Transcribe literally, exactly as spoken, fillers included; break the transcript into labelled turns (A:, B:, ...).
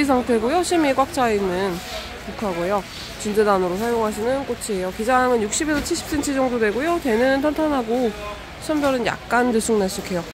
A: 상태고요. 심이 꽉 차 있는 국화고요. 진재단으로 사용하시는 꽃이에요. 기장은 육십에서 칠십 센티미터 정도 되고요. 대는 탄탄하고 선별은 약간 들쑥날쑥해요.